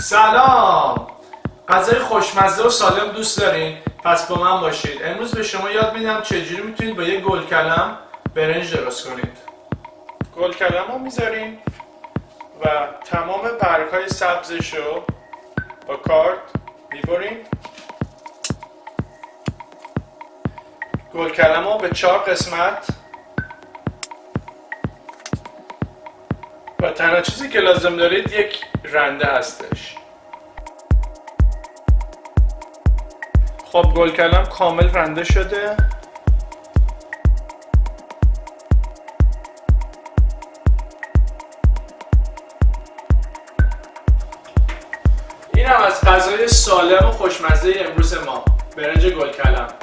سلام. غذای خوشمزه و سالم دوست دارین؟ پس با من باشید. امروز به شما یاد میدم چجوری میتونید با یک گلکلم برنج درست کنید. گلکلم رو میذارین و تمام برگ‌های سبزش رو با کارد میبرین. گلکلم رو به 4 قسمت و تنها چیزی که لازم دارید یک رنده هستش. خب گلکلم کامل رنده شده. این هم از غذای سالم و خوشمزه امروز ما، برنج گلکلم.